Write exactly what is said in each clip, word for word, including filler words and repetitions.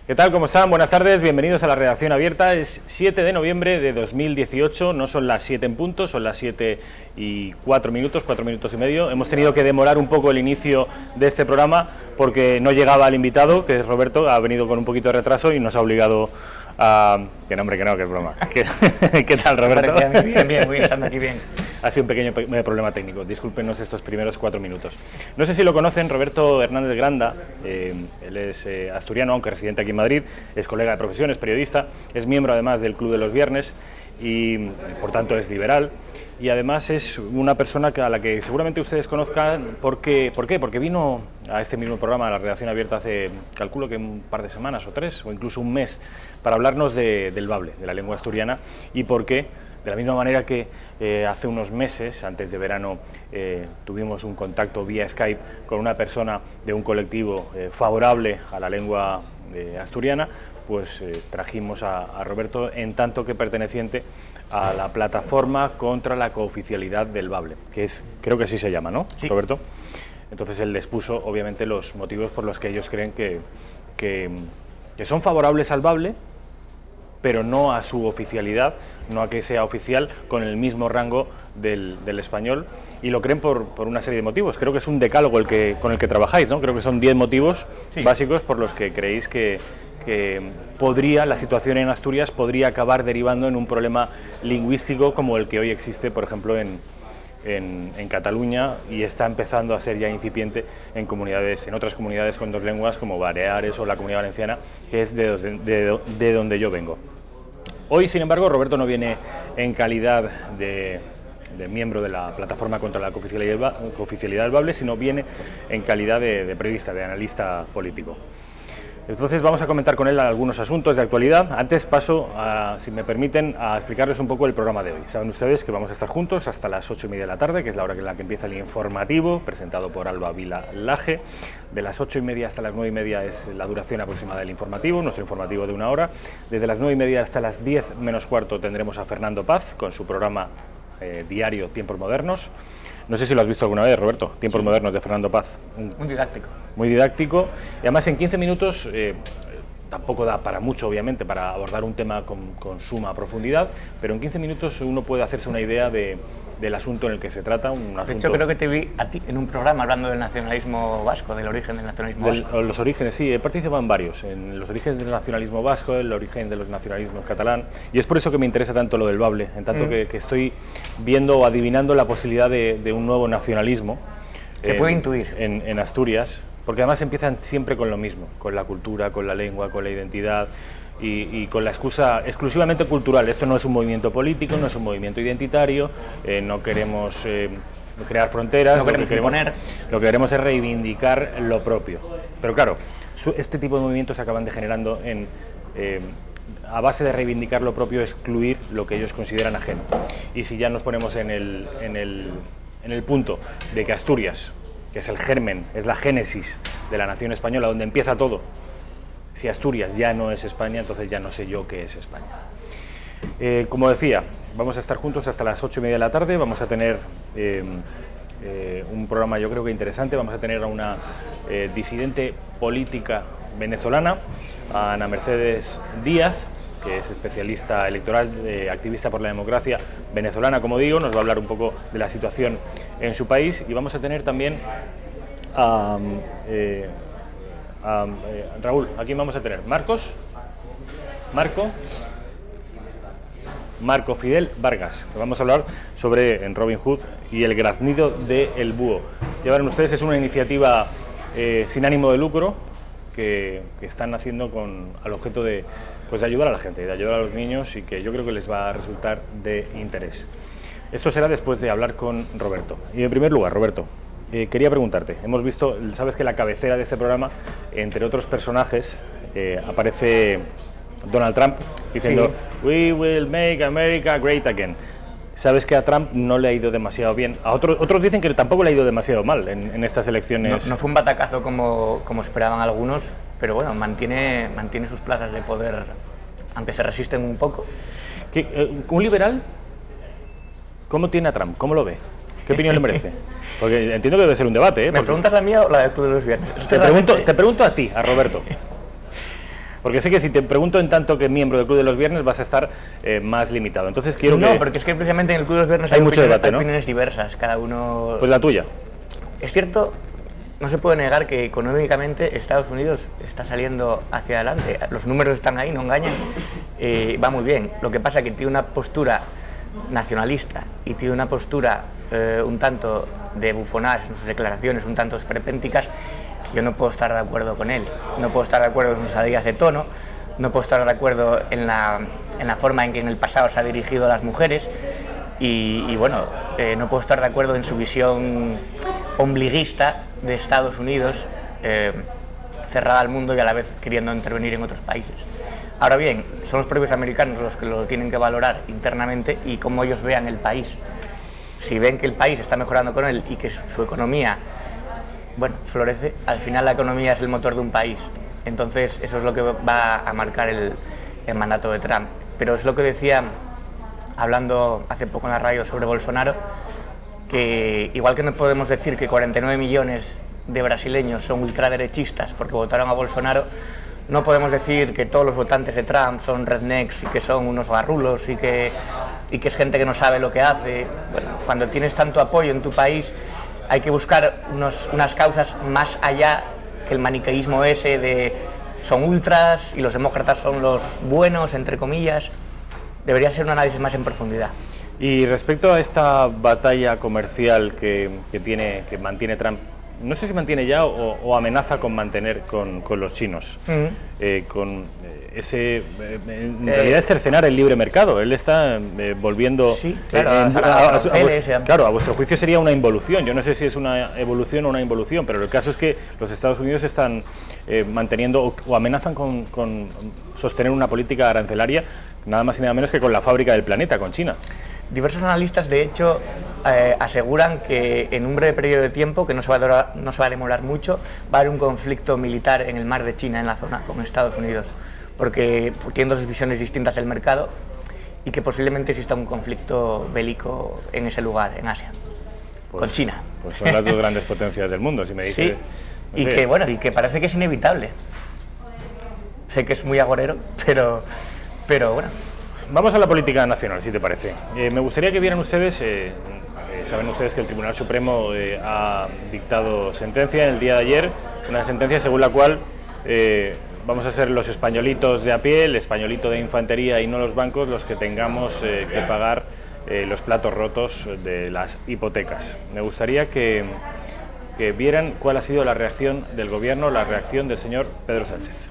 ¿Qué tal? ¿Cómo están? Buenas tardes, bienvenidos a la redacción abierta. Es siete de noviembre de dos mil dieciocho, no son las siete en punto, son las siete y cuatro minutos, cuatro minutos y medio. Hemos tenido que demorar un poco el inicio de este programa porque no llegaba el invitado, que es Roberto, ha venido con un poquito de retraso y nos ha obligado a... Que no, hombre, que no, que es broma. ¿Qué, ¿Qué tal, Roberto? Bien, bien, voy estando aquí bien. Ha sido un pequeño problema técnico, discúlpenos estos primeros cuatro minutos. No sé si lo conocen, Roberto Hernández Granda, eh, él es eh, asturiano, aunque residente aquí en Madrid, es colega de profesión, es periodista, es miembro además del Club de los Viernes y por tanto es liberal. Y además es una persona que, a la que seguramente ustedes conozcan. Porque, ¿Por qué? Porque vino a este mismo programa, a la redacción abierta, hace, calculo que un par de semanas o tres, o incluso un mes, para hablarnos de, del bable, de la lengua asturiana, y por qué, de la misma manera que eh, hace unos meses, antes de verano, eh, tuvimos un contacto vía Skype con una persona de un colectivo eh, favorable a la lengua eh, asturiana, pues eh, trajimos a, a Roberto en tanto que perteneciente a la plataforma contra la cooficialidad del bable, que es, creo que así se llama, ¿no, sí, Roberto? Entonces él les puso, obviamente, los motivos por los que ellos creen que, que, que son favorables al bable, pero no a su oficialidad, no a que sea oficial con el mismo rango del, del español, y lo creen por, por una serie de motivos. Creo que es un decálogo el que, con el que trabajáis, ¿no? Creo que son diez motivos sí. básicos por los que creéis que, que podría, la situación en Asturias podría acabar derivando en un problema lingüístico como el que hoy existe, por ejemplo, en, en, en Cataluña, y está empezando a ser ya incipiente en comunidades, en otras comunidades con dos lenguas como Baleares o la Comunidad Valenciana, que es de, de, de donde yo vengo. Hoy, sin embargo, Roberto no viene en calidad de, de miembro de la plataforma contra la cooficialidad, cooficialidad del bable, sino viene en calidad de, de periodista, de analista político. Entonces vamos a comentar con él algunos asuntos de actualidad. Antes paso, a, si me permiten, a explicarles un poco el programa de hoy. Saben ustedes que vamos a estar juntos hasta las ocho y media de la tarde, que es la hora en la que empieza el informativo, presentado por Alba Vila Laje. De las ocho y media hasta las nueve y media es la duración aproximada del informativo, nuestro informativo de una hora. Desde las nueve y media hasta las diez menos cuarto tendremos a Fernando Paz con su programa eh, diario Tiempos Modernos. No sé si lo has visto alguna vez, Roberto, Tiempos sí. Modernos de Fernando Paz. Muy didáctico. Muy didáctico, y además en quince minutos, eh, tampoco da para mucho, obviamente, para abordar un tema con, con suma profundidad, pero en quince minutos uno puede hacerse una idea de, del asunto en el que se trata. Un asunto... De hecho, creo que te vi a ti en un programa hablando del nacionalismo vasco, del origen del nacionalismo del, vasco. Los orígenes, sí, he participado en varios, en los orígenes del nacionalismo vasco, el origen de los nacionalismos catalán, y es por eso que me interesa tanto lo del bable, en tanto mm. que, que estoy viendo o adivinando la posibilidad de, de un nuevo nacionalismo. Se puede intuir. En, en Asturias, porque además empiezan siempre con lo mismo, con la cultura, con la lengua, con la identidad y, y con la excusa exclusivamente cultural. Esto no es un movimiento político, no es un movimiento identitario, eh, no queremos eh, crear fronteras, no lo, queremos que queremos, imponer. lo que queremos es reivindicar lo propio. Pero claro, su, este tipo de movimientos acaban degenerando en... Eh, a base de reivindicar lo propio, excluir lo que ellos consideran ajeno. Y si ya nos ponemos en el, en el, en el punto de que Asturias, que es el germen, es la génesis de la nación española, donde empieza todo, si Asturias ya no es España, entonces ya no sé yo qué es España. Eh, como decía, vamos a estar juntos hasta las ocho y media de la tarde, vamos a tener eh, eh, un programa yo creo que interesante, vamos a tener a una eh, disidente política venezolana, a Ana Mercedes Díaz, que es especialista electoral, eh, activista por la democracia venezolana, como digo, nos va a hablar un poco de la situación en su país, y vamos a tener también a, eh, a eh, Raúl, aquí vamos a tener Marcos, Marco, Marco Fidel Vargas, que vamos a hablar sobre en Robin Hood y el graznido del búho. Ya verán ustedes, es una iniciativa eh, sin ánimo de lucro que, que están haciendo con al objeto de pues de ayudar a la gente, de ayudar a los niños, y que yo creo que les va a resultar de interés. Esto será después de hablar con Roberto. Y en primer lugar, Roberto, eh, quería preguntarte, hemos visto, sabes que la cabecera de este programa, entre otros personajes, eh, aparece Donald Trump diciendo sí. We will make America great again. Sabes que a Trump no le ha ido demasiado bien. A otros, otros dicen que tampoco le ha ido demasiado mal en, en estas elecciones. No, no fue un batacazo como, como esperaban algunos, pero bueno, mantiene, mantiene sus plazas de poder, aunque se resisten un poco. ¿Qué, eh, ¿Un liberal cómo tiene a Trump? ¿Cómo lo ve? ¿Qué opinión le merece? Porque entiendo que debe ser un debate, ¿eh? ¿Me preguntas la mía o la del Club de los Viernes? Te pregunto, te pregunto a ti, a Roberto. Porque sé que si te pregunto en tanto que miembro del Club de los Viernes vas a estar eh, más limitado. Entonces quiero no, que... porque es que precisamente en el Club de los Viernes hay, hay, mucho opiniones, debate, ¿no? opiniones diversas, cada uno... Pues la tuya. Es cierto, no se puede negar que económicamente Estados Unidos está saliendo hacia adelante. Los números están ahí, no engañan. Eh, va muy bien. Lo que pasa es que tiene una postura nacionalista y tiene una postura eh, un tanto de bufonadas en sus declaraciones, un tanto esperpénticas, que yo no puedo estar de acuerdo con él. No puedo estar de acuerdo en sus salidas de tono, no puedo estar de acuerdo en la, en la forma en que en el pasado se ha dirigido a las mujeres y, y bueno, eh, no puedo estar de acuerdo en su visión ombliguista de Estados Unidos, eh, cerrada al mundo y a la vez queriendo intervenir en otros países. Ahora bien, son los propios americanos los que lo tienen que valorar internamente y cómo ellos vean el país. Si ven que el país está mejorando con él y que su, su economía, bueno, florece, al final la economía es el motor de un país. Entonces eso es lo que va a marcar el, el mandato de Trump. Pero es lo que decía, hablando hace poco en la radio sobre Bolsonaro, que igual que no podemos decir que cuarenta y nueve millones de brasileños son ultraderechistas porque votaron a Bolsonaro, no podemos decir que todos los votantes de Trump son rednecks y que son unos garrulos y que, y que es gente que no sabe lo que hace. Bueno, cuando tienes tanto apoyo en tu país hay que buscar unos, unas causas más allá que el maniqueísmo ese de son ultras y los demócratas son los buenos, entre comillas. Debería ser un análisis más en profundidad. Y respecto a esta batalla comercial que, que, tiene, que mantiene Trump, no sé si mantiene ya o, o amenaza con mantener con, con los chinos, uh-huh. eh, con eh, ese, eh, en eh, realidad es cercenar el libre mercado. Él está eh, volviendo... Sí, claro, eh, a, a, a, a, a, a, claro, a vuestro juicio sería una involución. Yo no sé si es una evolución o una involución, pero el caso es que los Estados Unidos están eh, manteniendo o, o amenazan con, con sostener una política arancelaria nada más y nada menos que con la fábrica del planeta, con China. Diversos analistas, de hecho, eh, aseguran que en un breve periodo de tiempo, que no se, va a demorar, no se va a demorar mucho, va a haber un conflicto militar en el mar de China, en la zona, con Estados Unidos, porque tienen dos visiones distintas del mercado y que posiblemente exista un conflicto bélico en ese lugar, en Asia, pues, con China. Pues son las dos grandes potencias del mundo, si me dices. Sí, no y, sé. que, bueno, y que parece que es inevitable. Sé que es muy agorero, pero, pero bueno. Vamos a la política nacional, si te parece. Eh, me gustaría que vieran ustedes, eh, eh, saben ustedes que el Tribunal Supremo eh, ha dictado sentencia en el día de ayer, una sentencia según la cual eh, vamos a ser los españolitos de a pie, el españolito de infantería y no los bancos, los que tengamos eh, que pagar eh, los platos rotos de las hipotecas. Me gustaría que, que vieran cuál ha sido la reacción del Gobierno, la reacción del señor Pedro Sánchez.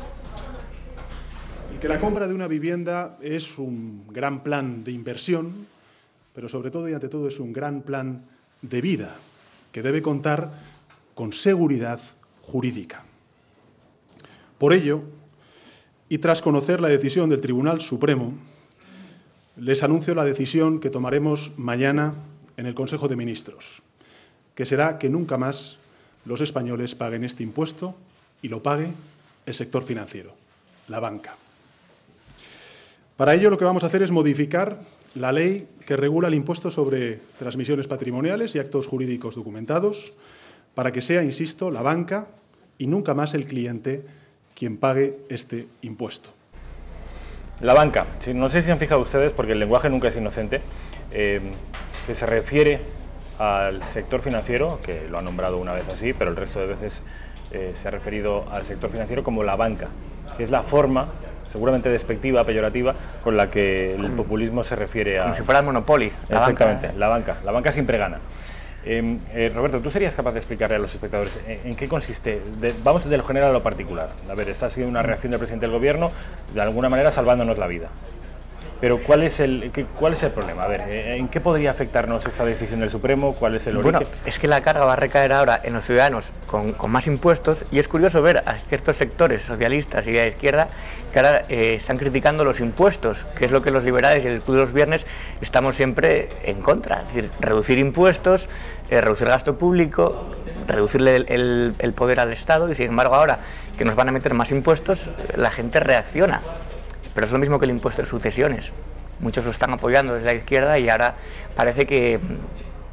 Que la compra de una vivienda es un gran plan de inversión, pero sobre todo y ante todo es un gran plan de vida, que debe contar con seguridad jurídica. Por ello, y tras conocer la decisión del Tribunal Supremo, les anuncio la decisión que tomaremos mañana en el Consejo de Ministros, que será que nunca más los españoles paguen este impuesto y lo pague el sector financiero, la banca. Para ello lo que vamos a hacer es modificar la ley que regula el impuesto sobre transmisiones patrimoniales y actos jurídicos documentados para que sea, insisto, la banca y nunca más el cliente quien pague este impuesto. La banca, no sé si se han fijado ustedes, porque el lenguaje nunca es inocente, eh, que se refiere al sector financiero, que lo ha nombrado una vez así, pero el resto de veces eh, se ha referido al sector financiero como la banca, que es la forma seguramente despectiva, peyorativa, con la que el populismo se refiere a... Como si fuera el Monopoly. La Exactamente, banca. la banca. La banca siempre gana. Eh, eh, Roberto, ¿tú serías capaz de explicarle a los espectadores en, en qué consiste? De, vamos de lo general a lo particular. A ver, esta ha sido una reacción del presidente del Gobierno, de alguna manera salvándonos la vida. Pero ¿cuál es el, qué, cuál es el problema? A ver, ¿en qué podría afectarnos esta decisión del Supremo? ¿Cuál es el origen? Bueno, es que la carga va a recaer ahora en los ciudadanos con, con más impuestos, y es curioso ver a ciertos sectores socialistas y de izquierda que ahora eh, están criticando los impuestos, que es lo que los liberales y el Club de los Viernes estamos siempre en contra. Es decir, reducir impuestos, eh, reducir el gasto público, reducirle el, el, el poder al Estado, y sin embargo ahora que nos van a meter más impuestos, la gente reacciona. Pero es lo mismo que el impuesto de sucesiones. Muchos lo están apoyando desde la izquierda y ahora parece que,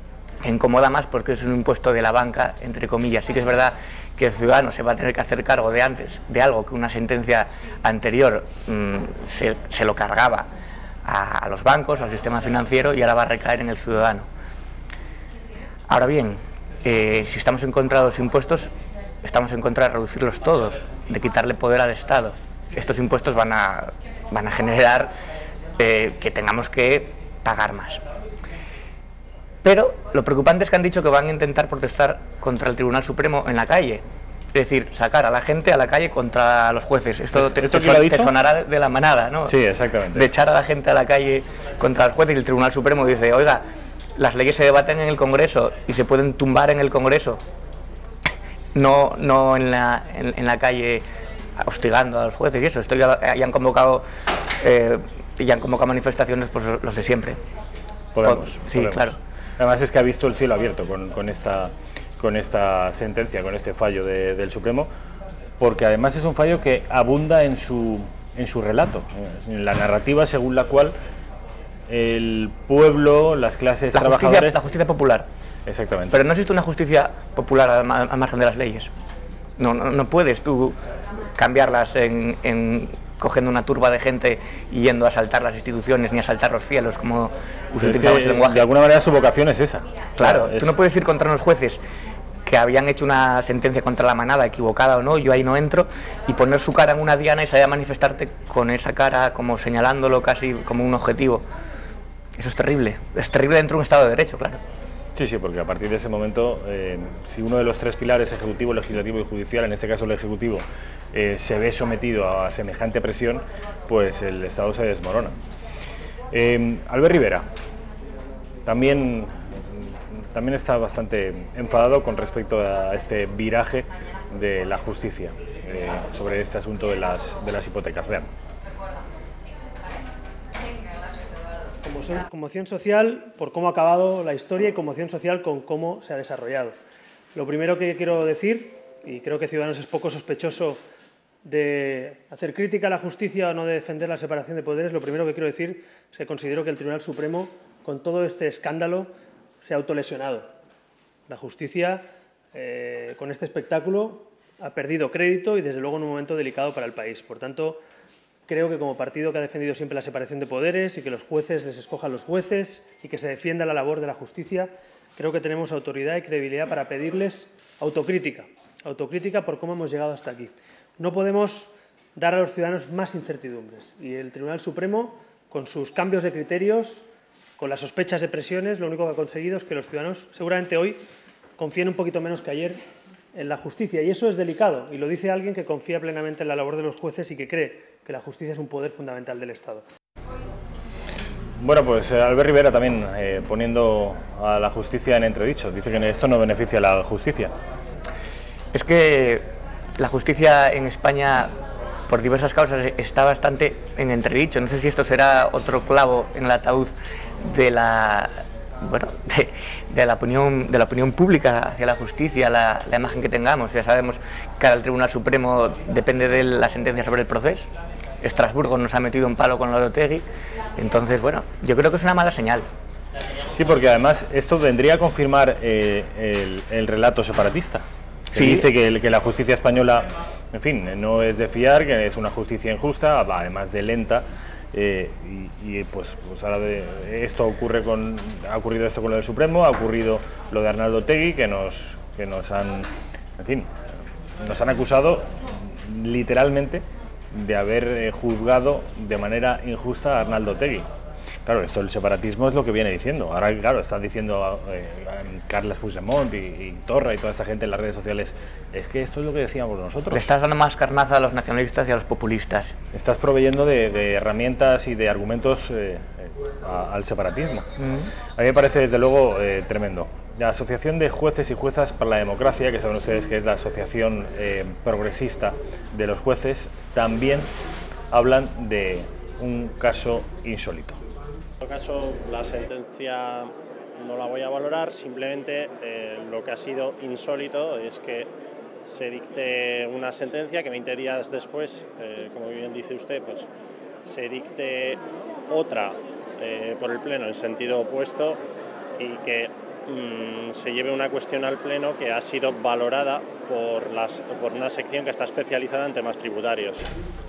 que incomoda más porque es un impuesto de la banca, entre comillas. Sí que es verdad que el ciudadano se va a tener que hacer cargo de antes de algo que una sentencia anterior mmm, se, se lo cargaba a, a los bancos, al sistema financiero, y ahora va a recaer en el ciudadano. Ahora bien, eh, si estamos en contra de los impuestos, estamos en contra de reducirlos todos, de quitarle poder al Estado. Estos impuestos van a, van a generar eh, que tengamos que pagar más. Pero lo preocupante es que han dicho que van a intentar protestar contra el Tribunal Supremo en la calle. Es decir, sacar a la gente a la calle contra los jueces. Esto, te, ¿Esto te, te, te sonará de la manada, ¿no? Sí, exactamente. De echar a la gente a la calle contra los jueces, y el Tribunal Supremo dice, oiga, las leyes se debaten en el Congreso y se pueden tumbar en el Congreso, no, no en, la, en, en la calle hostigando a los jueces y eso. Esto ya, ya han convocado eh, ya han convocado manifestaciones, pues los de siempre. Podemos, sí, podemos. Claro. Además es que ha visto el cielo abierto con, con, esta, con esta sentencia, con este fallo de, del Supremo, porque además es un fallo que abunda en su, en su relato, en la narrativa según la cual el pueblo, las clases la trabajadoras... Justicia, la justicia popular. Exactamente. Pero no existe una justicia popular al, al margen de las leyes. No, no, no puedes tú cambiarlas en... en cogiendo una turba de gente y yendo a asaltar las instituciones ni a asaltar los cielos, como utilizamos el lenguaje. De alguna manera su vocación es esa. Claro, o sea, es... tú no puedes ir contra unos jueces que habían hecho una sentencia contra la manada, equivocada o no, yo ahí no entro, y poner su cara en una diana y salir a manifestarte con esa cara como señalándolo casi como un objetivo. Eso es terrible, es terrible dentro de un Estado de Derecho, claro. Sí, sí, porque a partir de ese momento, eh, si uno de los tres pilares, ejecutivo, legislativo y judicial, en este caso el ejecutivo, eh, se ve sometido a semejante presión, pues el Estado se desmorona. Eh, Albert Rivera también, también está bastante enfadado con respecto a este viraje de la justicia eh, sobre este asunto de las, de las hipotecas. Vean. Conmoción social por cómo ha acabado la historia y conmoción social con cómo se ha desarrollado. Lo primero que quiero decir, y creo que Ciudadanos es poco sospechoso de hacer crítica a la justicia o no de defender la separación de poderes, lo primero que quiero decir es que considero que el Tribunal Supremo, con todo este escándalo, se ha autolesionado. La justicia, eh, con este espectáculo, ha perdido crédito y, desde luego, en un momento delicado para el país. Por tanto, creo que como partido que ha defendido siempre la separación de poderes y que los jueces les escojan los jueces y que se defienda la labor de la justicia, creo que tenemos autoridad y credibilidad para pedirles autocrítica, autocrítica por cómo hemos llegado hasta aquí. No podemos dar a los ciudadanos más incertidumbres y el Tribunal Supremo, con sus cambios de criterios, con las sospechas de presiones, lo único que ha conseguido es que los ciudadanos, seguramente hoy, confíen un poquito menos que ayer en la justicia, y eso es delicado, y lo dice alguien que confía plenamente en la labor de los jueces y que cree que la justicia es un poder fundamental del Estado. Bueno, pues Albert Rivera también eh, poniendo a la justicia en entredicho, dice que esto no beneficia a la justicia. Es que la justicia en España, por diversas causas, está bastante en entredicho. No sé si esto será otro clavo en el ataúd de la... bueno, de, de, la opinión, de la opinión pública hacia la justicia, la, la imagen que tengamos. Ya sabemos que ahora el Tribunal Supremo depende de la sentencia sobre el proceso. Estrasburgo nos ha metido un palo con lo de Otegi. Entonces, bueno, yo creo que es una mala señal. Sí, porque además esto vendría a confirmar eh, el, el relato separatista. Que sí. Dice que, que la justicia española, en fin, no es de fiar, que es una justicia injusta, además de lenta. Eh, y, y pues, pues ahora de, esto ocurre con, ha ocurrido esto con lo del Supremo, ha ocurrido lo de Arnaldo Otegi, que nos, que nos han, en fin, nos han acusado literalmente de haber eh, juzgado de manera injusta a Arnaldo Otegi. Claro, esto del separatismo es lo que viene diciendo. Ahora, claro, están diciendo eh, Carles Puigdemont y, y Torra y toda esta gente en las redes sociales, es que esto es lo que decíamos nosotros. Le estás dando más carnaza a los nacionalistas y a los populistas. Estás proveyendo de, de herramientas y de argumentos eh, a, al separatismo. Mm. A mí me parece, desde luego, eh, tremendo. La Asociación de Jueces y Juezas para la Democracia, que saben ustedes que es la asociación eh, progresista de los jueces, también hablan de un caso insólito. En todo caso, la sentencia no la voy a valorar, simplemente eh, lo que ha sido insólito es que se dicte una sentencia que veinte días después, eh, como bien dice usted, pues se dicte otra eh, por el Pleno en sentido opuesto y que mmm, se lleve una cuestión al Pleno que ha sido valorada por, las, por una sección que está especializada en temas tributarios.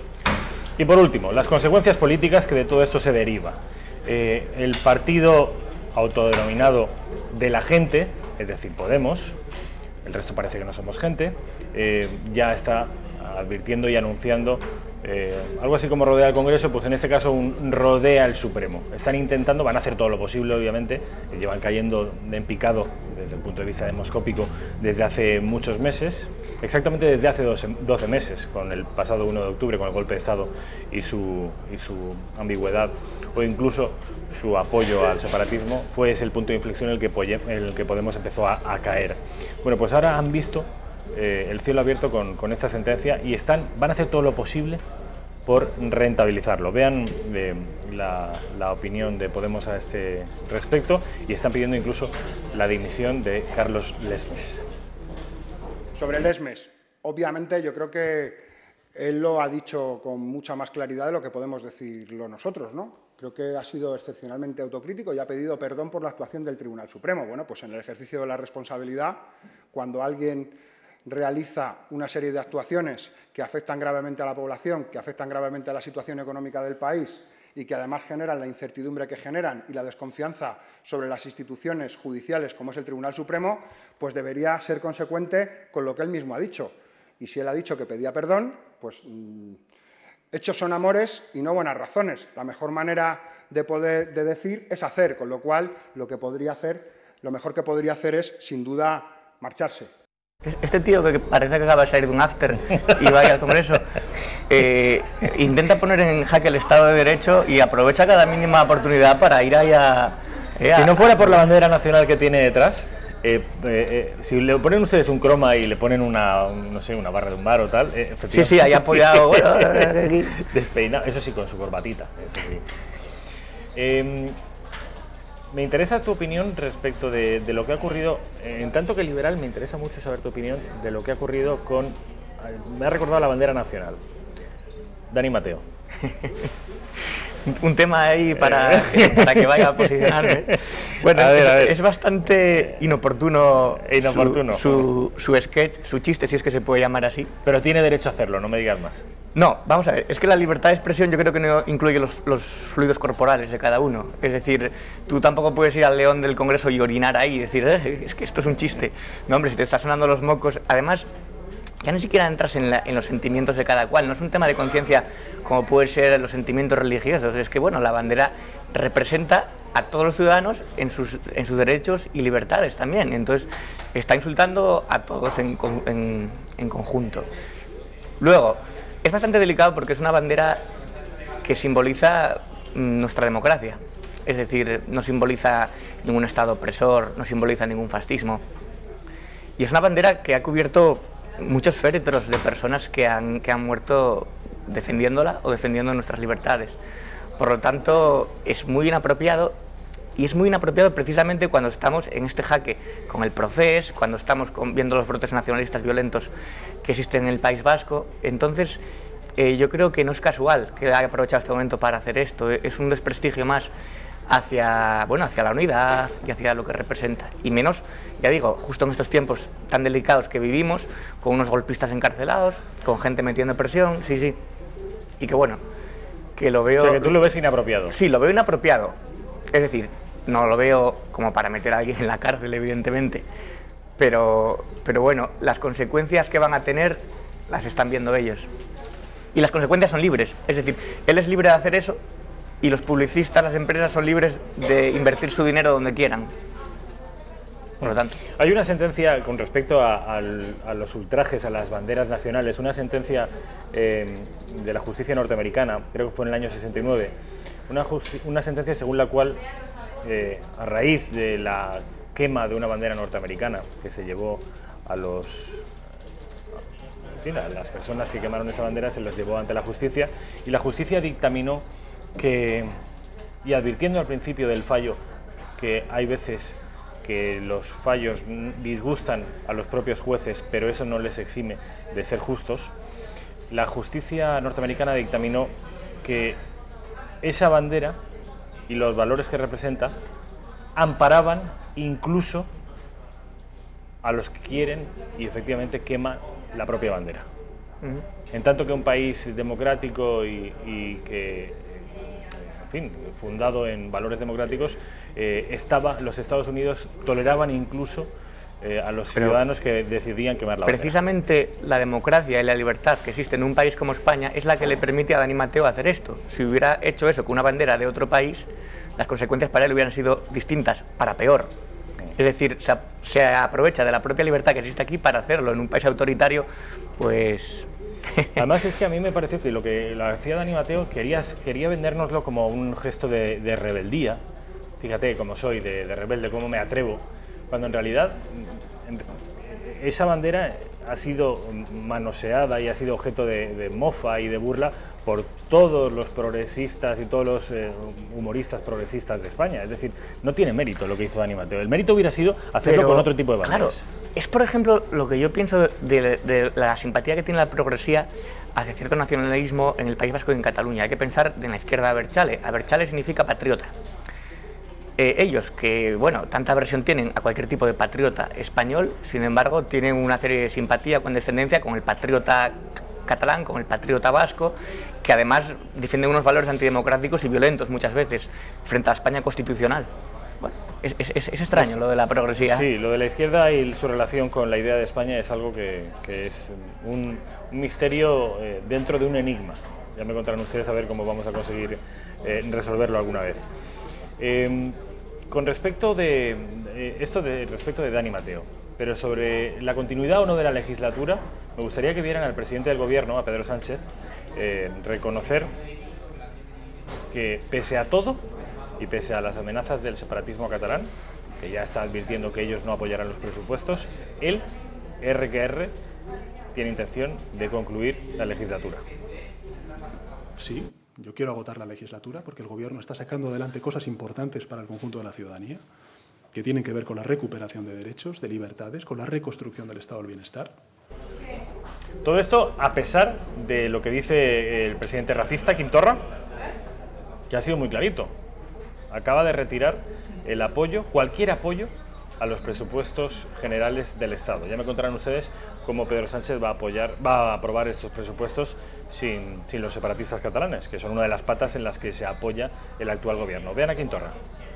Y por último, las consecuencias políticas que de todo esto se deriva. Eh, el partido autodenominado de la gente, es decir, Podemos, el resto parece que no somos gente, eh, ya está advirtiendo y anunciando eh, algo así como rodea al Congreso, pues en este caso un rodea al Supremo. Están intentando, van a hacer todo lo posible, obviamente, llevan cayendo en picado desde el punto de vista demoscópico desde hace muchos meses, exactamente desde hace doce meses, con el pasado uno de octubre, con el golpe de Estado y su, y su ambigüedad, o incluso su apoyo al separatismo, fue ese el punto de inflexión en el que, en el que Podemos empezó a, a caer. Bueno, pues ahora han visto eh, el cielo abierto con, con esta sentencia y están, van a hacer todo lo posible por rentabilizarlo. Vean eh, la, la opinión de Podemos a este respecto y están pidiendo incluso la dimisión de Carlos Lesmes. Sobre Lesmes, obviamente yo creo que él lo ha dicho con mucha más claridad de lo que podemos decirlo nosotros, ¿no? Creo que ha sido excepcionalmente autocrítico y ha pedido perdón por la actuación del Tribunal Supremo. Bueno, pues en el ejercicio de la responsabilidad, cuando alguien realiza una serie de actuaciones que afectan gravemente a la población, que afectan gravemente a la situación económica del país y que además generan la incertidumbre que generan y la desconfianza sobre las instituciones judiciales como es el Tribunal Supremo, pues debería ser consecuente con lo que él mismo ha dicho. Y si él ha dicho que pedía perdón, pues mmm, hechos son amores y no buenas razones. La mejor manera de poder de decir es hacer, con lo cual lo que podría hacer, lo mejor que podría hacer es, sin duda, marcharse. Este tío que parece que acaba de salir de un after y va al Congreso, eh, intenta poner en jaque el Estado de Derecho y aprovecha cada mínima oportunidad para ir ahí a... Eh, si no fuera por la bandera nacional que tiene detrás, eh, eh, eh, si le ponen ustedes un croma y le ponen una, un, no sé, una barra de un bar o tal, eh, sí, sí, ahí apoyado, bueno, aquí. Despeinado, eso sí, con su corbatita, eso sí. Eh, Me interesa tu opinión respecto de, de lo que ha ocurrido, en tanto que liberal me interesa mucho saber tu opinión de lo que ha ocurrido con, me ha recordado la bandera nacional, Dani Mateo. Un tema ahí para, para que vaya a posicionarme. Bueno, a ver, a ver. Es bastante inoportuno, inoportuno. Su, su, su sketch, su chiste, si es que se puede llamar así. Pero tiene derecho a hacerlo, no me digas más. No, vamos a ver, es que la libertad de expresión yo creo que no incluye los, los fluidos corporales de cada uno. Es decir, tú tampoco puedes ir al león del Congreso y orinar ahí y decir, eh, es que esto es un chiste. No, hombre, si te está sonando los mocos, además... Ya ni siquiera entras en, la, en los sentimientos de cada cual, no es un tema de conciencia como puede ser los sentimientos religiosos, es que bueno, la bandera representa a todos los ciudadanos en sus, en sus derechos y libertades también, entonces está insultando a todos en, en, en conjunto. Luego, es bastante delicado porque es una bandera que simboliza nuestra democracia, es decir, no simboliza ningún Estado opresor, no simboliza ningún fascismo, y es una bandera que ha cubierto muchos féretros de personas que han, que han muerto defendiéndola o defendiendo nuestras libertades. Por lo tanto, es muy inapropiado, y es muy inapropiado precisamente cuando estamos en este jaque con el Procés, cuando estamos con, viendo los brotes nacionalistas violentos que existen en el País Vasco. Entonces, eh, yo creo que no es casual que haya aprovechado este momento para hacer esto, es un desprestigio más hacia, bueno, hacia la unidad y hacia lo que representa, y menos, ya digo, justo en estos tiempos tan delicados que vivimos, con unos golpistas encarcelados, con gente metiendo presión, sí, sí, y que bueno, que lo veo... O sea, que tú lo ves inapropiado. Sí, lo veo inapropiado, es decir, no lo veo como para meter a alguien en la cárcel, evidentemente, pero, pero bueno, las consecuencias que van a tener las están viendo ellos, y las consecuencias son libres, es decir, él es libre de hacer eso, y los publicistas, las empresas son libres de invertir su dinero donde quieran. Por lo tanto, hay una sentencia con respecto a, a, a los ultrajes a las banderas nacionales, una sentencia eh, de la justicia norteamericana, creo que fue en el año sesenta y nueve, una, una sentencia según la cual, eh, a raíz de la quema de una bandera norteamericana que se llevó a los... En fin, a las personas que quemaron esa bandera se los llevó ante la justicia, y la justicia dictaminó que, y advirtiendo al principio del fallo que hay veces que los fallos disgustan a los propios jueces, pero eso no les exime de ser justos, la justicia norteamericana dictaminó que esa bandera y los valores que representa amparaban incluso a los que quieren y efectivamente quema la propia bandera. Uh-huh. En tanto que un país democrático y, y que, en fin, fundado en valores democráticos, eh, estaba, los Estados Unidos toleraban incluso eh, a los Pero ciudadanos que decidían quemar la bandera. Precisamente la democracia y la libertad que existe en un país como España es la que le permite a Dani Mateo hacer esto. Si hubiera hecho eso con una bandera de otro país, las consecuencias para él hubieran sido distintas, para peor. Es decir, se, se aprovecha de la propia libertad que existe aquí para hacerlo en un país autoritario, pues... Además es que a mí me pareció que lo que lo hacía Dani Mateo quería, quería vendérnoslo como un gesto de, de rebeldía. Fíjate cómo soy, de, de rebelde, cómo me atrevo, cuando en realidad esa bandera ha sido manoseada y ha sido objeto de, de mofa y de burla por todos los progresistas y todos los eh, humoristas progresistas de España. Es decir, no tiene mérito lo que hizo Dani Mateo. El mérito hubiera sido hacerlo Pero, con otro tipo de banderas. Claro, es por ejemplo lo que yo pienso de, de la simpatía que tiene la progresía hacia cierto nacionalismo en el País Vasco y en Cataluña. Hay que pensar en la izquierda abertzale. Abertzale significa patriota. Eh, ellos, que bueno, tanta aversión tienen a cualquier tipo de patriota español, sin embargo, tienen una serie de simpatía, condescendencia con el patriota catalán, con el patriota vasco, que además defienden unos valores antidemocráticos y violentos muchas veces frente a la España constitucional. Bueno, es, es, es extraño pues, lo de la progresía. Sí, lo de la izquierda y su relación con la idea de España es algo que, que es un, un misterio eh, dentro de un enigma. Ya me contarán ustedes a ver cómo vamos a conseguir eh, resolverlo alguna vez. Eh, con respecto de eh, esto de respecto de Dani Mateo, pero sobre la continuidad o no de la legislatura, me gustaría que vieran al presidente del gobierno, a Pedro Sánchez, eh, reconocer que pese a todo y pese a las amenazas del separatismo catalán, que ya está advirtiendo que ellos no apoyarán los presupuestos, él, R que R, tiene intención de concluir la legislatura. Sí. Yo quiero agotar la legislatura porque el Gobierno está sacando adelante cosas importantes para el conjunto de la ciudadanía, que tienen que ver con la recuperación de derechos, de libertades, con la reconstrucción del estado del bienestar. Todo esto a pesar de lo que dice el presidente racista, Quim Torra, que ha sido muy clarito. Acaba de retirar el apoyo, cualquier apoyo, a los presupuestos generales del Estado. Ya me contarán ustedes cómo Pedro Sánchez va a apoyar, va a aprobar estos presupuestos sin, sin los separatistas catalanes, que son una de las patas en las que se apoya el actual gobierno. Vean a Quim Torra.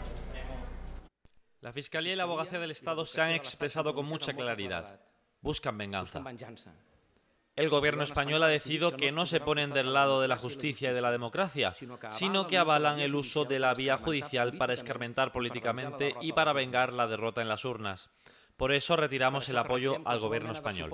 La Fiscalía y la Abogacía del Estado se han expresado con mucha claridad. Buscan venganza. El gobierno español ha decidido que no se ponen del lado de la justicia y de la democracia, sino que avalan el uso de la vía judicial para escarmentar políticamente y para vengar la derrota en las urnas. Por eso retiramos el apoyo al gobierno español.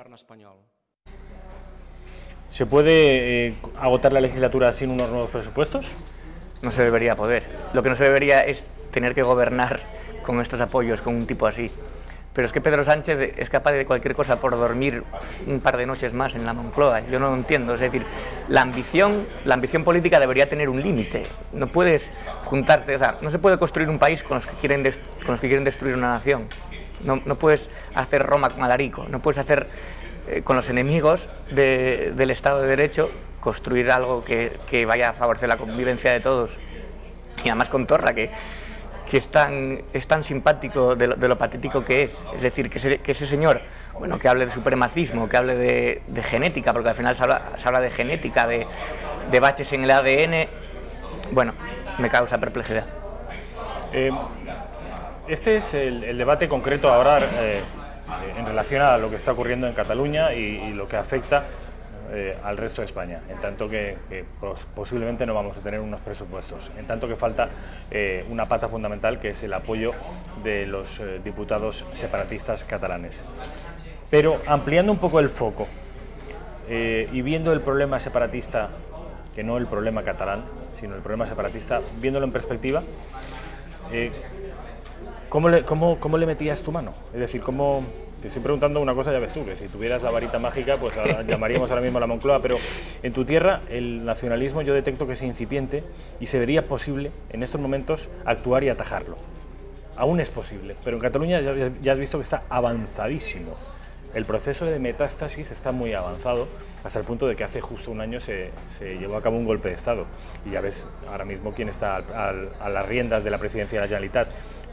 ¿Se puede eh, agotar la legislatura sin unos nuevos presupuestos? No se debería poder. Lo que no se debería es tener que gobernar con estos apoyos, con un tipo así. Pero es que Pedro Sánchez es capaz de cualquier cosa por dormir un par de noches más en la Moncloa. Yo no lo entiendo. Es decir, la ambición, la ambición política debería tener un límite. No puedes juntarte, o sea, no se puede construir un país con los que quieren, con los que quieren destruir una nación. No, no puedes hacer Roma con Alarico. No puedes hacer eh, con los enemigos de, del Estado de Derecho construir algo que, que vaya a favorecer la convivencia de todos. Y además con Torra, que... que es tan, es tan simpático de lo, de lo patético que es. Es decir, que ese, que ese señor, bueno, que hable de supremacismo, que hable de, de genética, porque al final se habla, se habla de genética, de, de baches en el A D N, bueno, me causa perplejidad. Eh, este es el, el debate concreto ahora eh, en relación a lo que está ocurriendo en Cataluña y, y lo que afecta Eh, al resto de España, en tanto que, que pos, posiblemente no vamos a tener unos presupuestos, en tanto que falta eh, una pata fundamental, que es el apoyo de los eh, diputados separatistas catalanes. Pero ampliando un poco el foco eh, y viendo el problema separatista, que no el problema catalán, sino el problema separatista, viéndolo en perspectiva, eh, ¿cómo, le, cómo, ¿cómo le metías tu mano? Es decir, ¿cómo...? Te estoy preguntando una cosa, ya ves tú, que si tuvieras la varita mágica, pues ahora, llamaríamos ahora mismo a la Moncloa, pero en tu tierra el nacionalismo yo detecto que es incipiente y se vería posible en estos momentos actuar y atajarlo. Aún es posible, pero en Cataluña ya, ya has visto que está avanzadísimo. El proceso de metástasis está muy avanzado, hasta el punto de que hace justo un año se, se llevó a cabo un golpe de Estado. Y ya ves ahora mismo quién está al, al, a las riendas de la presidencia de la Generalitat.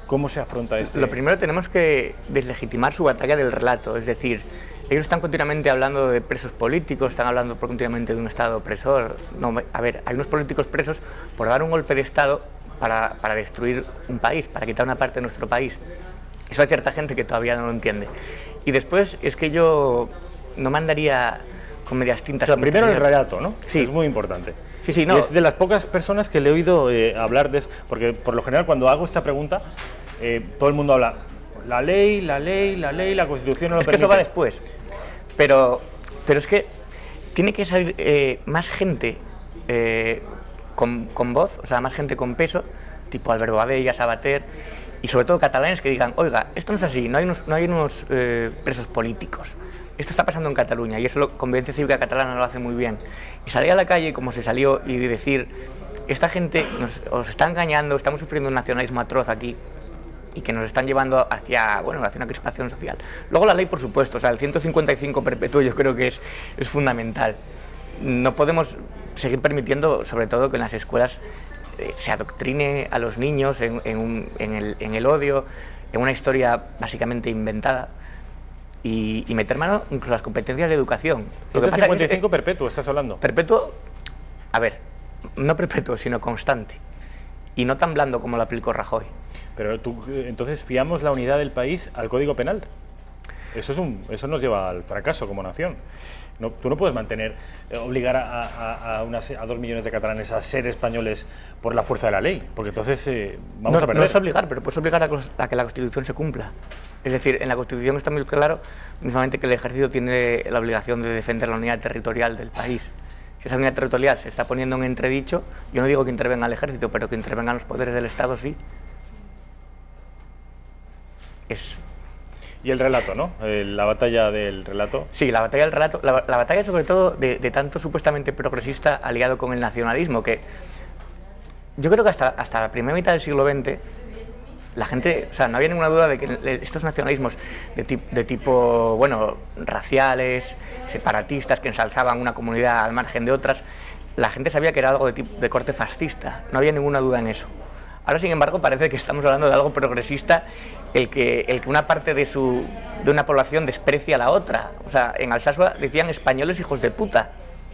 ¿Cómo se afronta esto? Lo primero, tenemos que deslegitimar su batalla del relato, es decir, ellos están continuamente hablando de presos políticos, están hablando continuamente de un Estado opresor. No, a ver, hay unos políticos presos por dar un golpe de Estado para, para destruir un país, para quitar una parte de nuestro país. Eso hay cierta gente que todavía no lo entiende. Y después es que yo no mandaría con medias tintas. O sea, primero el relato, ¿no? Sí. Es muy importante. Sí, sí, no. Es de las pocas personas que le he oído eh, hablar de eso, porque por lo general cuando hago esta pregunta, eh, todo el mundo habla, la ley, la ley, la ley, la Constitución no lo permite. Es que eso va después, pero, pero es que tiene que salir eh, más gente eh, con, con voz, o sea, más gente con peso, tipo Alberto Badia, Sabater, y sobre todo catalanes que digan, oiga, esto no es así, no hay unos, no hay unos eh, presos políticos. Esto está pasando en Cataluña y eso la Convivencia Cívica Catalana lo hace muy bien. Y salir a la calle, como se salió, y decir, esta gente nos, os está engañando, estamos sufriendo un nacionalismo atroz aquí y que nos están llevando hacia, bueno, hacia una crispación social. Luego la ley, por supuesto, o sea, el ciento cincuenta y cinco perpetuo yo creo que es, es fundamental. No podemos seguir permitiendo, sobre todo, que en las escuelas eh, se adoctrine a los niños en, en, un, en, el, en el odio, en una historia básicamente inventada. Y, y meter mano incluso las competencias de educación. ciento cincuenta y cinco perpetuo, estás hablando. Perpetuo, a ver, no perpetuo, sino constante. Y no tan blando como lo aplicó Rajoy. Pero tú, entonces, ¿fiamos la unidad del país al Código Penal? Eso, es un, eso nos lleva al fracaso como nación. No, tú no puedes mantener, eh, obligar a, a, a, unas, a dos millones de catalanes a ser españoles por la fuerza de la ley, porque entonces eh, vamos no, a perder. No es obligar, pero puedes obligar a, a que la Constitución se cumpla. Es decir, en la Constitución está muy claro, mismamente, que el ejército tiene la obligación de defender la unidad territorial del país. Si esa unidad territorial se está poniendo en entredicho, yo no digo que intervenga el ejército, pero que intervengan los poderes del Estado, sí. Es... Y el relato, ¿no? Eh, la batalla del relato. Sí, la batalla del relato, la, la batalla sobre todo de, de tanto supuestamente progresista aliado con el nacionalismo, que yo creo que hasta, hasta la primera mitad del siglo veinte la gente, o sea, no había ninguna duda de que estos nacionalismos de, tip, de tipo, bueno, raciales, separatistas, que ensalzaban una comunidad al margen de otras, la gente sabía que era algo de, tipo, de corte fascista, no había ninguna duda en eso. Ahora, sin embargo, parece que estamos hablando de algo progresista, el que, el que una parte de, su, de una población desprecia a la otra. O sea, en Alsasua decían españoles hijos de puta.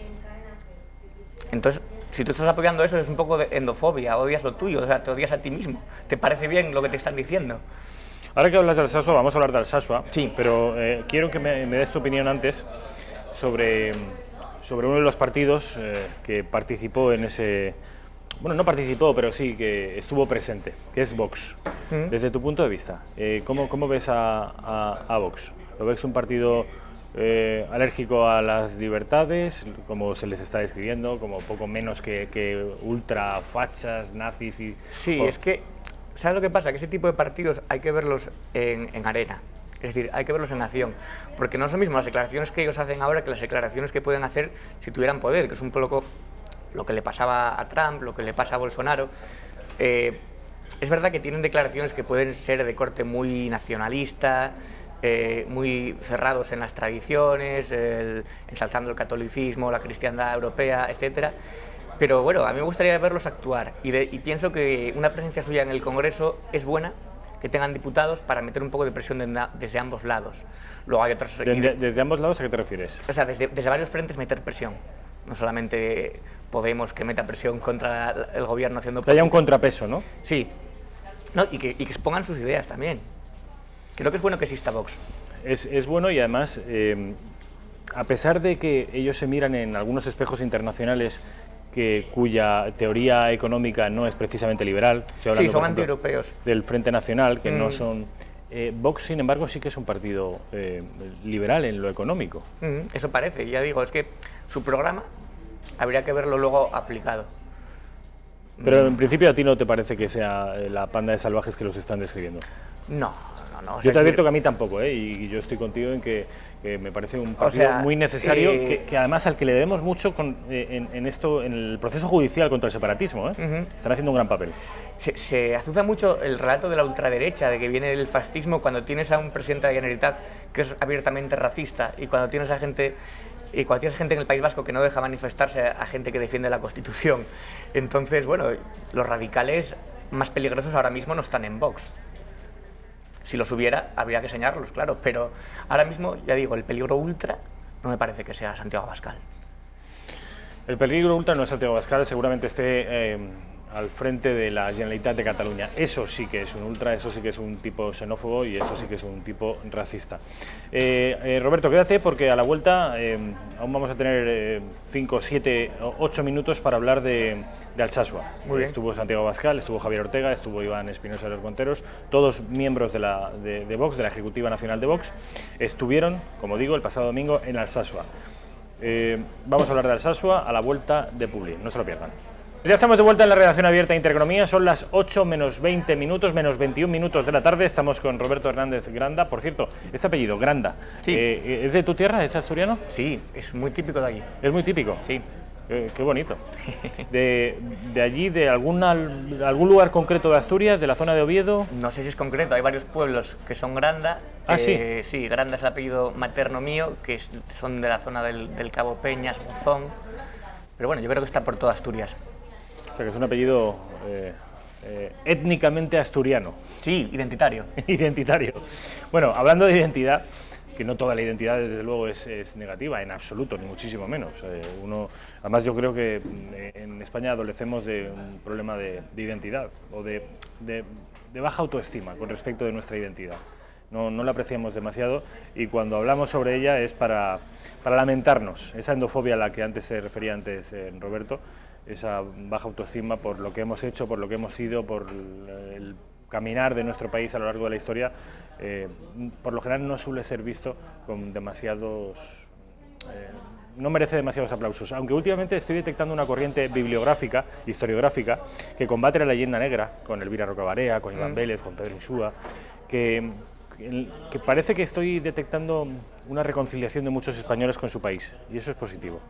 Entonces, si tú estás apoyando eso, es un poco de endofobia, odias lo tuyo, o sea, te odias a ti mismo. ¿Te parece bien lo que te están diciendo? Ahora que hablas de Alsasua, vamos a hablar de Alsasua, sí. Pero eh, quiero que me, me des tu opinión antes sobre, sobre uno de los partidos eh, que participó en ese... Bueno, no participó, pero sí que estuvo presente, que es Vox. ¿Mm? Desde tu punto de vista, eh, ¿cómo, ¿cómo ves a, a, a Vox? ¿Lo ves un partido eh, alérgico a las libertades, como se les está describiendo, como poco menos que, que ultra fachas, nazis y...? Sí, oh. es que, ¿sabes lo que pasa? Que ese tipo de partidos hay que verlos en, en arena. Es decir, hay que verlos en acción, porque no es lo mismo las declaraciones que ellos hacen ahora que las declaraciones que pueden hacer si tuvieran poder, que es un poco lo que le pasaba a Trump, lo que le pasa a Bolsonaro. Eh, es verdad que tienen declaraciones que pueden ser de corte muy nacionalista, eh, muy cerrados en las tradiciones, el, ensalzando el catolicismo, la cristiandad europea, etcétera. Pero bueno, a mí me gustaría verlos actuar y, de, y pienso que una presencia suya en el Congreso es buena, que tengan diputados para meter un poco de presión de, desde ambos lados. Luego hay otras... ¿Desde, desde ambos lados a qué te refieres? O sea, desde, desde varios frentes meter presión. No solamente Podemos que meta presión contra el gobierno haciendo... Que haya un contrapeso, ¿no? Sí. No, y, que, y que expongan sus ideas también. Creo que es bueno que exista Vox. Es, es bueno y además, eh, a pesar de que ellos se miran en algunos espejos internacionales que, cuya teoría económica no es precisamente liberal... Sí, son antieuropeos. Del Frente Nacional, que mm. no son... Eh, Vox, sin embargo, sí que es un partido eh, liberal en lo económico. Mm, eso parece, ya digo, es que su programa habría que verlo luego aplicado. Pero en principio a ti no te parece que sea la panda de salvajes que los están describiendo. No, no, no. Yo sea, te advierto que a mí tampoco, ¿eh? Y yo estoy contigo en que, que me parece un partido o sea, muy necesario, eh, que, que además al que le debemos mucho con, eh, en, en esto, en el proceso judicial contra el separatismo, ¿eh? Uh-huh. Están haciendo un gran papel. Se, se azuza mucho el relato de la ultraderecha, de que viene el fascismo cuando tienes a un presidente de la Generalitat que es abiertamente racista y cuando tienes a gente... Y cuando tienes gente en el País Vasco que no deja manifestarse a gente que defiende la Constitución. Entonces, bueno, los radicales más peligrosos ahora mismo no están en Vox, Si los hubiera, habría que señalarlos, claro, pero ahora mismo, ya digo, el peligro ultra no me parece que sea Santiago Abascal. El peligro ultra no es Santiago Abascal, seguramente esté eh, al frente de la Generalitat de Cataluña. Eso sí que es un ultra, eso sí que es un tipo xenófobo y eso sí que es un tipo racista. Eh, eh, Roberto, quédate porque a la vuelta eh, aún vamos a tener cinco, siete, ocho minutos para hablar de, de Alsasua. Muy bien. Estuvo Santiago Abascal, estuvo Javier Ortega, estuvo Iván Espinosa de los Monteros, todos miembros de, la, de, de Vox, de la Ejecutiva Nacional de Vox, estuvieron, como digo, el pasado domingo en Alsasua. Eh, vamos a hablar de Alsasua a la vuelta de Publi, no se lo pierdan. Ya estamos de vuelta en la redacción abierta de Intereconomía, son las ocho menos veinte minutos, menos veintiún minutos de la tarde, estamos con Roberto Hernández Granda. Por cierto, este apellido, Granda, sí. eh, ¿es de tu tierra, es asturiano? Sí, es muy típico de aquí. ¿Es muy típico? Sí. Eh, qué bonito. De, de allí, de alguna, algún lugar concreto de Asturias, de la zona de Oviedo? No sé si es concreto, hay varios pueblos que son Granda. Ah, eh, sí. Sí, Granda es el apellido materno mío, que es, son de la zona del, del Cabo Peñas, Buzón. Pero bueno, yo creo que está por toda Asturias. O sea, que es un apellido eh, eh, étnicamente asturiano. Sí, identitario. Identitario. Bueno, hablando de identidad, que no toda la identidad, desde luego, es, es negativa, en absoluto, ni muchísimo menos. Eh, uno, además, yo creo que en España adolecemos de un problema de, de identidad o de, de, de baja autoestima con respecto de nuestra identidad. No, no la apreciamos demasiado y cuando hablamos sobre ella es para, para lamentarnos, esa endofobia a la que antes se refería antes eh, Roberto, esa baja autoestima por lo que hemos hecho, por lo que hemos sido, por el, el caminar de nuestro país a lo largo de la historia, eh, por lo general no suele ser visto con demasiados... Eh, no merece demasiados aplausos, aunque últimamente estoy detectando una corriente bibliográfica, historiográfica, que combate la leyenda negra, con Elvira Rocabarea, con Iván Vélez, con Pedro Insúa, que, que parece que estoy detectando una reconciliación de muchos españoles con su país, y eso es positivo.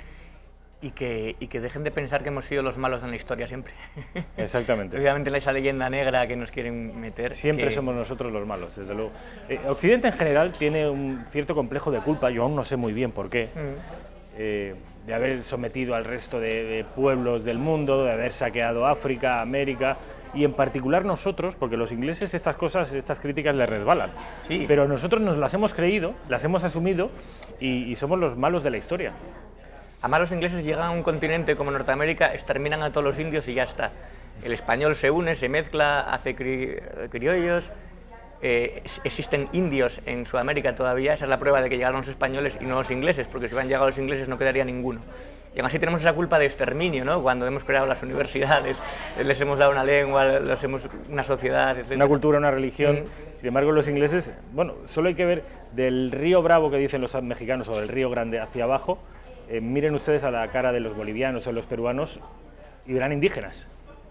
Y que, y que dejen de pensar que hemos sido los malos en la historia siempre. Exactamente. Obviamente esa leyenda negra que nos quieren meter. Siempre que... somos nosotros los malos, desde luego. Eh, Occidente en general tiene un cierto complejo de culpa, yo aún no sé muy bien por qué, mm. eh, de haber sometido al resto de, de pueblos del mundo, de haber saqueado África, América, y en particular nosotros, porque los ingleses estas cosas, estas críticas les resbalan. Sí. Pero nosotros nos las hemos creído, las hemos asumido y, y somos los malos de la historia. Además, los ingleses llegan a un continente como Norteamérica, exterminan a todos los indios y ya está. El español se une, se mezcla, hace cri criollos. Eh, existen indios en Sudamérica todavía, esa es la prueba de que llegaron los españoles y no los ingleses, porque si hubieran llegado los ingleses no quedaría ninguno. Y aún así tenemos esa culpa de exterminio, ¿no? Cuando hemos creado las universidades, les hemos dado una lengua, les hemos una sociedad, etcétera. Una cultura, una religión. Mm. Sin embargo, los ingleses, bueno, solo hay que ver del río Bravo que dicen los mexicanos o del río Grande hacia abajo. Eh, miren ustedes a la cara de los bolivianos o los peruanos y verán indígenas.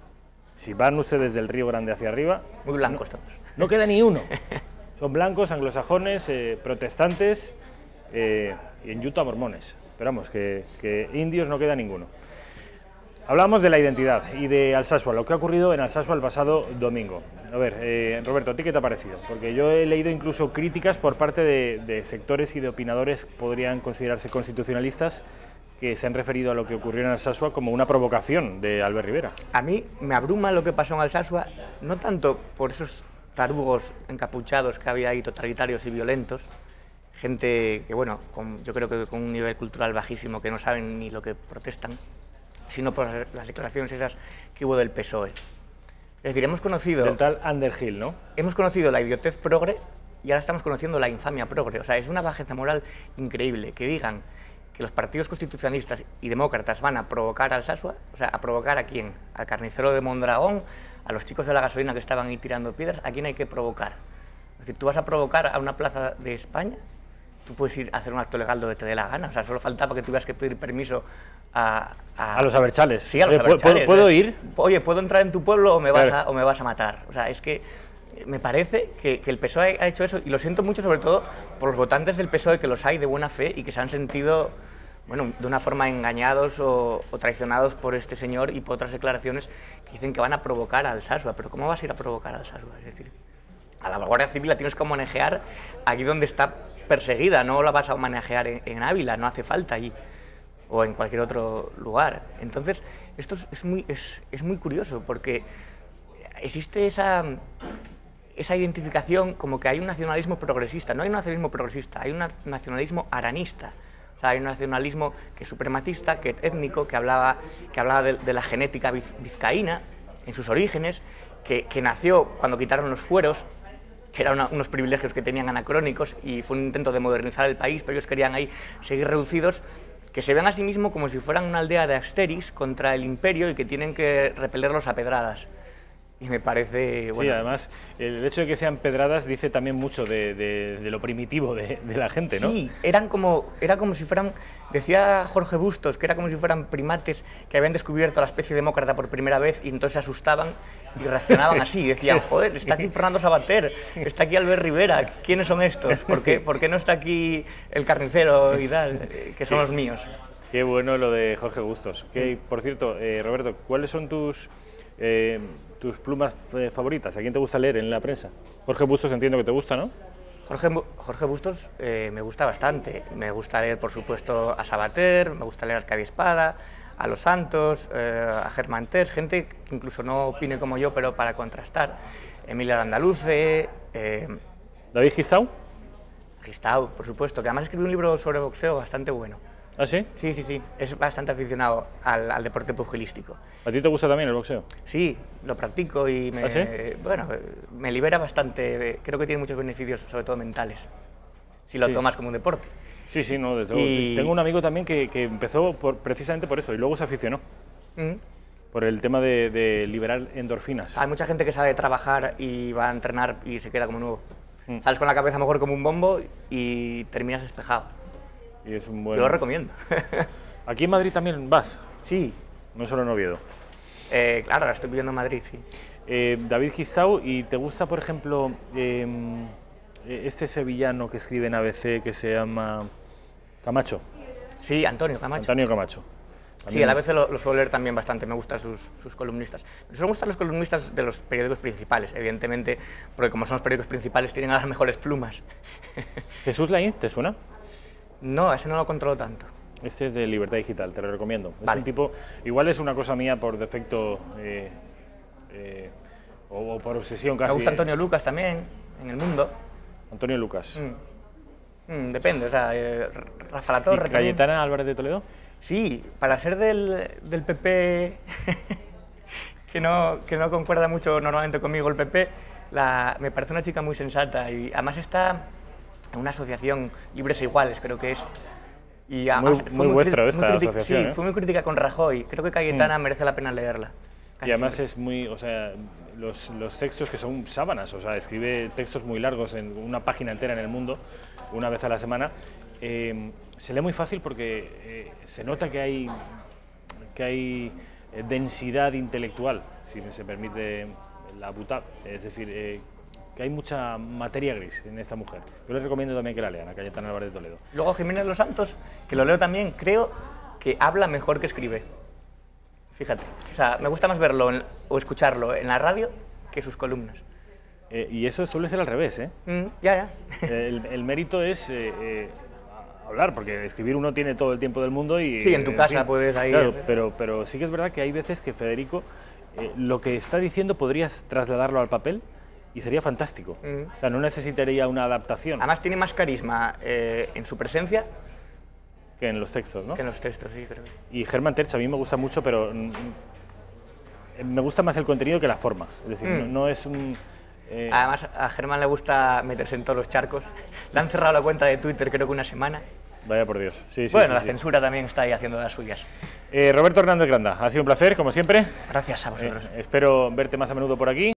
Si van ustedes del Río Grande hacia arriba... Muy blancos no, todos. No queda ni uno. Son blancos, anglosajones, eh, protestantes eh, y en Utah mormones. Pero vamos, que, que indios no queda ninguno. Hablamos de la identidad y de Alsasua, lo que ha ocurrido en Alsasua el pasado domingo. A ver, eh, Roberto, ¿a ti qué te ha parecido? Porque yo he leído incluso críticas por parte de, de sectores y de opinadores que podrían considerarse constitucionalistas que se han referido a lo que ocurrió en Alsasua como una provocación de Albert Rivera. A mí me abruma lo que pasó en Alsasua, no tanto por esos tarugos encapuchados que había ahí, totalitarios y violentos, gente que, bueno, con, yo creo que con un nivel cultural bajísimo, que no saben ni lo que protestan, sino por las declaraciones esas que hubo del P S O E. Es decir, hemos conocido... Del tal Underhill, ¿no? Hemos conocido la idiotez progre y ahora estamos conociendo la infamia progre. O sea, es una bajeza moral increíble que digan que los partidos constitucionalistas y demócratas van a provocar a Alsasua, o sea, ¿a provocar a quién? Al carnicero de Mondragón, a los chicos de la gasolina que estaban ahí tirando piedras, ¿a quién hay que provocar? Es decir, tú vas a provocar a una plaza de España, tú puedes ir a hacer un acto legal donde te dé la gana, o sea, solo faltaba que tuvieras que pedir permiso a... A, a los abertzales. Sí, a los Oye, abertzales. ¿puedo, ¿Puedo ir? Oye, ¿puedo entrar en tu pueblo o me vas, a, o me vas a matar? O sea, es que me parece que, que el P S O E ha hecho eso, y lo siento mucho sobre todo por los votantes del P S O E, que los hay de buena fe y que se han sentido, bueno, de una forma engañados o, o traicionados por este señor y por otras declaraciones que dicen que van a provocar a Alsasua. Pero ¿cómo vas a ir a provocar a Alsasua? Es decir, a la Guardia Civil la tienes que homenajear aquí donde está perseguida, no la vas a homenajear en, en Ávila, no hace falta allí, o en cualquier otro lugar. Entonces, esto es, es, muy, es, es muy curioso, porque existe esa, esa identificación como que hay un nacionalismo progresista. No hay un nacionalismo progresista, hay un nacionalismo aranista. O sea, hay un nacionalismo que es supremacista, que es étnico, que hablaba, que hablaba de, de la genética viz, vizcaína en sus orígenes, que, que nació cuando quitaron los fueros, que eran una, unos privilegios que tenían anacrónicos, y fue un intento de modernizar el país, pero ellos querían ahí seguir reducidos, que se ven a sí mismos como si fueran una aldea de Asterix contra el imperio y que tienen que repelerlos a pedradas. Y me parece... Bueno, sí, además, el hecho de que sean pedradas dice también mucho de, de, de lo primitivo de, de la gente, ¿no? Sí, eran como, era como si fueran, decía Jorge Bustos, que era como si fueran primates que habían descubierto la especie demócrata por primera vez y entonces se asustaban y reaccionaban así. Decían, joder, está aquí Fernando Savater, está aquí Albert Rivera, ¿quiénes son estos? ¿Por qué, por qué no está aquí el carnicero y tal, que son los míos? Qué bueno lo de Jorge Bustos. Que, por cierto, eh, Roberto, ¿cuáles son tus... Eh, tus plumas eh, favoritas? ¿A quién te gusta leer en la prensa? Jorge Bustos entiendo que te gusta, ¿no? Jorge, Jorge Bustos eh, me gusta bastante. Me gusta leer, por supuesto, a Savater, me gusta leer a Arcadio Espada, a Los Santos, eh, a Germán Terç, gente que incluso no opine como yo, pero para contrastar. Emilia Landaluce... Eh, ¿David Gistau? Gistau, por supuesto, que además escribió un libro sobre boxeo bastante bueno. ¿Ah, sí? Sí, sí, sí. Es bastante aficionado al, al deporte pugilístico. ¿A ti te gusta también el boxeo? Sí, lo practico y me, ¿Ah, sí? bueno, me libera bastante. Creo que tiene muchos beneficios, sobre todo mentales, si lo sí. tomas como un deporte. Sí, sí, no, desde y... luego. Tengo un amigo también que, que empezó por, precisamente por eso y luego se aficionó. ¿Mm? Por el tema de, de liberar endorfinas. Hay mucha gente que sabe trabajar y va a entrenar y se queda como nuevo. ¿Mm? Sales con la cabeza mejor como un bombo y terminas despejado. Y es un buen... Yo lo recomiendo. ¿Aquí en Madrid también vas? Sí. No solo en Oviedo. Eh, claro, ahora estoy viviendo en Madrid, sí. Eh, David Gistau, ¿y te gusta, por ejemplo, eh, este sevillano que escribe en A B C que se llama Camacho? Sí, Antonio Camacho. Antonio Camacho. Sí, a la vez lo, lo suelo leer también bastante, me gustan sus, sus columnistas. Me suelen gustar los columnistas de los periódicos principales, evidentemente, porque como son los periódicos principales tienen a las mejores plumas. ¿Jesús Lainz te suena? No, ese no lo controlo tanto. Este es de Libertad Digital, te lo recomiendo. Es vale. un tipo, igual es una cosa mía por defecto eh, eh, o, o por obsesión casi. Me gusta Antonio Lucas también, en El Mundo. Antonio Lucas. Mm. Mm, depende, o sea, eh, Rafa Latorre. ¿Y Cayetana Álvarez de Toledo? Sí, para ser del, del P P, que, no, que no concuerda mucho normalmente conmigo el P P, la, me parece una chica muy sensata y además está en una asociación Libres e Iguales, creo que es. Y además muy muy, muy vuestra esta muy asociación. Sí, ¿eh? fue muy crítica con Rajoy. Creo que Cayetana mm. merece la pena leerla. Y además siempre. es muy, o sea, los, los textos que son sábanas, o sea, escribe textos muy largos en una página entera en El Mundo, una vez a la semana. Eh, se lee muy fácil porque eh, se nota que hay, que hay eh, densidad intelectual, si se permite la butad, es decir, eh, que hay mucha materia gris en esta mujer. Yo les recomiendo también que la lean, a Cayetana Álvarez de Toledo. Luego Jiménez Los Santos, que lo leo también, creo que habla mejor que escribe. Fíjate, o sea, me gusta más verlo en, o escucharlo en la radio que sus columnas. Eh, y eso suele ser al revés, ¿eh? Mm, ya, ya. El, el mérito es eh, eh, hablar, porque escribir uno tiene todo el tiempo del mundo y... Sí, en tu en casa fin, puedes ahí... Claro, pero, pero sí que es verdad que hay veces que Federico, eh, lo que está diciendo podrías trasladarlo al papel y sería fantástico. Mm. O sea, no necesitaría una adaptación. Además tiene más carisma eh, en su presencia... Que en los textos, ¿no? Que en los textos, sí, creo. Y Germán Terç a mí me gusta mucho, pero mm, me gusta más el contenido que la forma. Es decir, mm. no, no es un... Eh... Además, a Germán le gusta meterse en todos los charcos. Le han cerrado la cuenta de Twitter creo que una semana. Vaya por Dios. Sí, sí, bueno, sí, la sí. censura también está ahí haciendo las suyas. Eh, Roberto Hernández Granda, ha sido un placer, como siempre. Gracias a vosotros. Eh, espero verte más a menudo por aquí.